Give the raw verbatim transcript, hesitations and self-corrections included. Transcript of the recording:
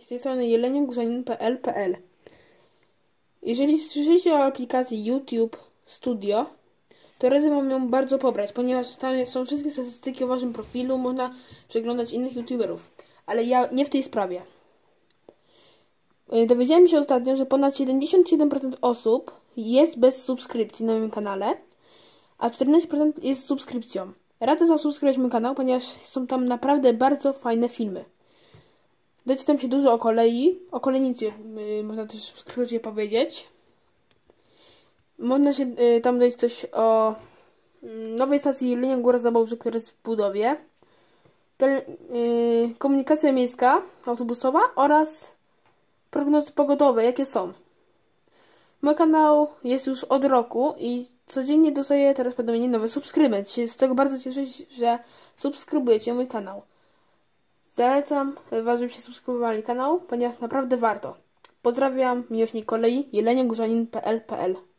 Z tej strony jeleniogórzanin kropka p l kropka p l. Jeżeli słyszycie o aplikacji YouTube Studio, to radzę wam ją bardzo pobrać, ponieważ tam są wszystkie statystyki o waszym profilu, można przeglądać innych youtuberów. Ale ja nie w tej sprawie. Dowiedziałem się ostatnio, że ponad siedemdziesiąt siedem procent osób jest bez subskrypcji na moim kanale, a czternaście procent jest z subskrypcją. Radzę zasubskrybować mój kanał, ponieważ są tam naprawdę bardzo fajne filmy. Dajcie tam się dużo o kolei, o kolejnicy yy, można też w skrócie powiedzieć. Można się yy, tam dać coś o yy, nowej stacji Jelenia Góra Zaboczy, która jest w budowie. Tele, yy, komunikacja miejska, autobusowa oraz prognozy pogodowe, jakie są. Mój kanał jest już od roku i codziennie dostaję teraz powiadomienie nowy subskrybent. Się z tego bardzo cieszę, że subskrybujecie mój kanał. Zalecam was, żebyście subskrybowali kanał, ponieważ naprawdę warto. Pozdrawiam, miłośnik kolei, jeleniogórzanin kropka p l kropka p l.